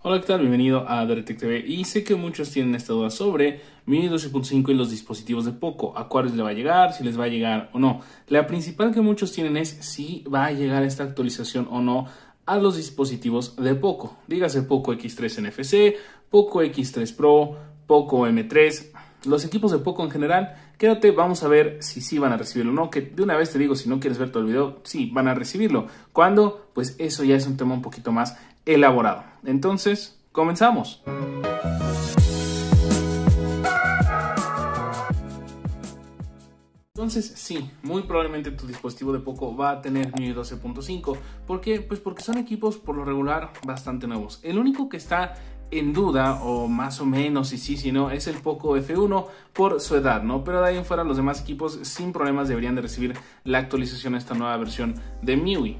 Hola, ¿qué tal? Bienvenido a Daretech TV. Y sé que muchos tienen esta duda sobre MIUI 12.5 y los dispositivos de Poco. ¿A cuáles le va a llegar? ¿Si les va a llegar o no? La principal que muchos tienen es si va a llegar esta actualización o no a los dispositivos de Poco. Dígase Poco X3 NFC, Poco X3 Pro, Poco M3, los equipos de Poco en general. Quédate, vamos a ver si sí van a recibirlo o no, que de una vez te digo, si no quieres ver todo el video, sí van a recibirlo. ¿Cuándo? Pues eso ya es un tema un poquito más elaborado. Entonces, comenzamos. Entonces, sí, muy probablemente tu dispositivo de Poco va a tener MIUI 12.5. ¿Por qué? Pues porque son equipos por lo regular bastante nuevos. El único que está en duda, o más o menos, si no, es el Poco F1 por su edad, ¿no? Pero de ahí en fuera los demás equipos sin problemas deberían de recibir la actualización a esta nueva versión de MIUI.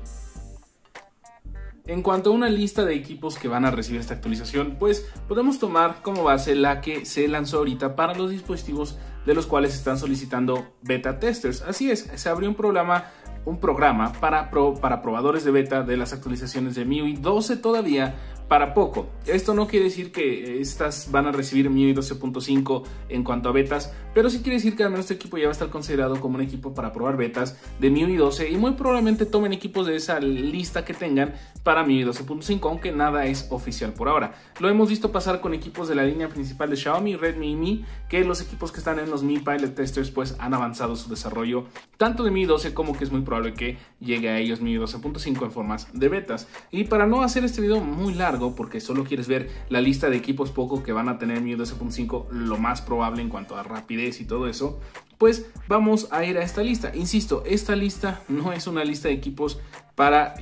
En cuanto a una lista de equipos que van a recibir esta actualización, pues podemos tomar como base la que se lanzó ahorita para los dispositivos de los cuales están solicitando beta testers. Así es, se abrió un programa para probadores de beta de las actualizaciones de MIUI 12 todavía para Poco. Esto no quiere decir que estas van a recibir MIUI 12.5 en cuanto a betas, pero sí quiere decir que al menos este equipo ya va a estar considerado como un equipo para probar betas de MIUI 12 y muy probablemente tomen equipos de esa lista que tengan para MIUI 12.5, aunque nada es oficial por ahora. Lo hemos visto pasar con equipos de la línea principal de Xiaomi, Redmi y Mi, que los equipos que están en los Mi Pilot Testers pues han avanzado su desarrollo tanto de MIUI 12 como que es muy probable que llegue a ellos MIUI 12.5 en formas de betas. Y para no hacer este video muy largo, porque solo quieres ver la lista de equipos Poco que van a tener MIUI 12.5, lo más probable en cuanto a rapidez y todo eso, pues vamos a ir a esta lista. Insisto, esta lista no es una lista de equipos para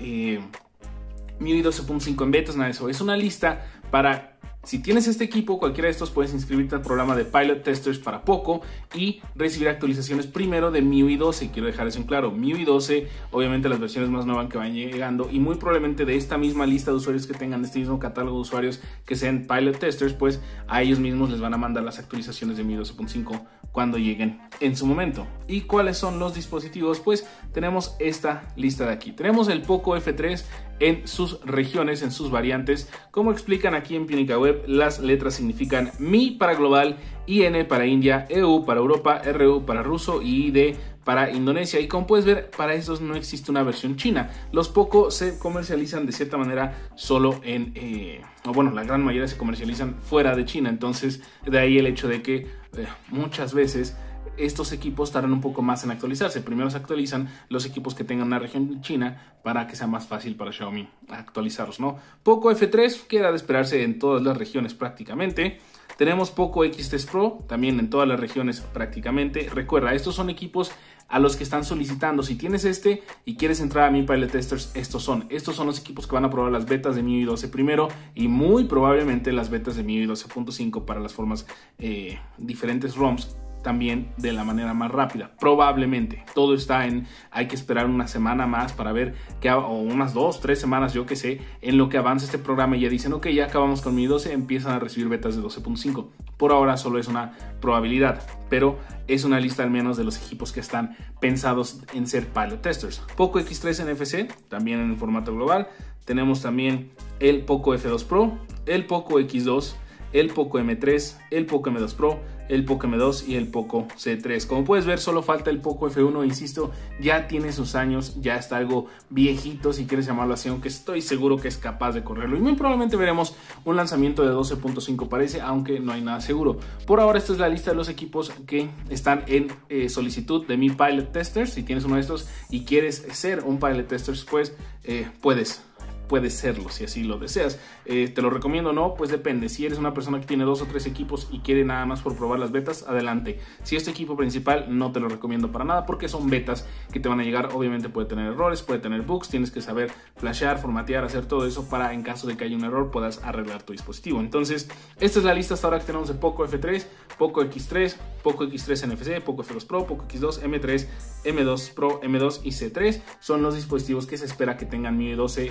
MIUI 12.5 en betas, nada de eso. Es una lista para, si tienes este equipo, cualquiera de estos, puedes inscribirte al programa de Pilot Testers para Poco y recibir actualizaciones primero de MIUI 12. Quiero dejar eso en claro. MIUI 12, obviamente las versiones más nuevas que van llegando y muy probablemente de esta misma lista de usuarios que tengan este mismo catálogo de usuarios que sean Pilot Testers, pues a ellos mismos les van a mandar las actualizaciones de MIUI 12.5 cuando lleguen en su momento. ¿Y cuáles son los dispositivos? Pues tenemos esta lista de aquí. Tenemos el Poco F3 en sus regiones, en sus variantes. Como explican aquí en Pionica Web, las letras significan Mi para global, IN para India, EU para Europa, RU para ruso y ID para Indonesia. Y como puedes ver, para estos no existe una versión china. Los Poco se comercializan de cierta manera solo en, o bueno, la gran mayoría se comercializan fuera de China. Entonces, de ahí el hecho de que muchas veces estos equipos tardan un poco más en actualizarse. Primero se actualizan los equipos que tengan una región china para que sea más fácil para Xiaomi actualizarlos, ¿no? Poco F3 queda de esperarse en todas las regiones prácticamente. Tenemos Poco X3 Pro también en todas las regiones prácticamente. Recuerda, estos son equipos a los que están solicitando. Si tienes este y quieres entrar a Mi Pilot Testers, estos son los equipos que van a probar las betas de MIUI 12 primero y muy probablemente las betas de MIUI 12.5 para las formas diferentes ROMs también de la manera más rápida. Probablemente todo está en, hay que esperar una semana más para ver o unas 2-3 semanas, yo que sé, en lo que avanza este programa y ya dicen, ok, ya acabamos con MIUI 12, empiezan a recibir betas de 12.5. Por ahora solo es una probabilidad, pero es una lista al menos de los equipos que están pensados en ser Pilot Testers. Poco X3 NFC, también en formato global. Tenemos también el Poco F2 Pro, el Poco X2, el Poco M3, el Poco M2 Pro, el Poco M2 y el Poco C3. Como puedes ver, solo falta el Poco F1, insisto, ya tiene sus años, ya está algo viejito si quieres llamarlo así, aunque estoy seguro que es capaz de correrlo y muy probablemente veremos un lanzamiento de 12.5 parece, aunque no hay nada seguro. Por ahora esta es la lista de los equipos que están en solicitud de Mi Pilot Testers. Si tienes uno de estos y quieres ser un Pilot Testers, pues puedes serlo si así lo deseas. ¿Te lo recomiendo o no? Pues depende. Si eres una persona que tiene 2 o 3 equipos y quiere nada más por probar las betas, adelante. Si es tu equipo principal, no te lo recomiendo para nada porque son betas que te van a llegar. Obviamente puede tener errores, puede tener bugs. Tienes que saber flashear, formatear, hacer todo eso para en caso de que haya un error puedas arreglar tu dispositivo. Entonces, esta es la lista hasta ahora que tenemos de Poco F3, Poco X3, Poco X3 NFC, Poco F2 Pro, Poco X2, M3, M2 Pro, M2 y C3. Son los dispositivos que se espera que tengan MIUI 12 en cuanto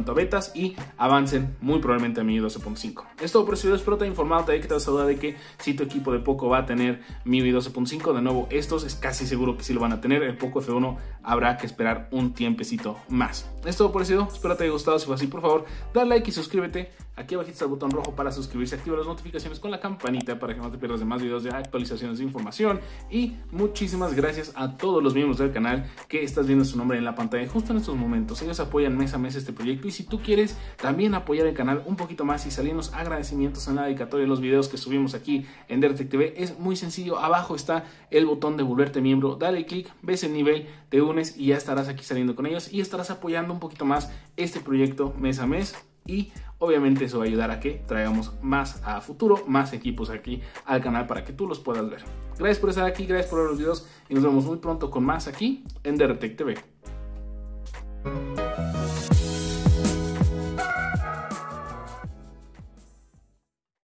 cuanto a betas y avancen muy probablemente a MIUI 12.5. Es todo por eso, espero te haya informado, te haya quitado esa duda de que si tu equipo de Poco va a tener MIUI 12.5. De nuevo, estos es casi seguro que sí lo van a tener. El Poco F1 habrá que esperar un tiempecito más. Es todo por eso, espero te haya gustado. Si fue así, por favor, dale like y suscríbete. Aquí abajo está el botón rojo para suscribirse, activa las notificaciones con la campanita para que no te pierdas de más videos de actualizaciones de información. Y muchísimas gracias a todos los miembros del canal que estás viendo su nombre en la pantalla justo en estos momentos. Ellos apoyan mes a mes este proyecto, y si tú quieres también apoyar el canal un poquito más y salirnos agradecimientos en la dedicatoria de los videos que subimos aquí en Dertech TV, es muy sencillo. Abajo está el botón de volverte miembro, dale clic, ves el nivel, te unes y ya estarás aquí saliendo con ellos y estarás apoyando un poquito más este proyecto mes a mes. Y obviamente eso va a ayudar a que traigamos más a futuro, más equipos aquí al canal para que tú los puedas ver. Gracias por estar aquí, gracias por ver los videos y nos vemos muy pronto con más aquí en Dertech TV.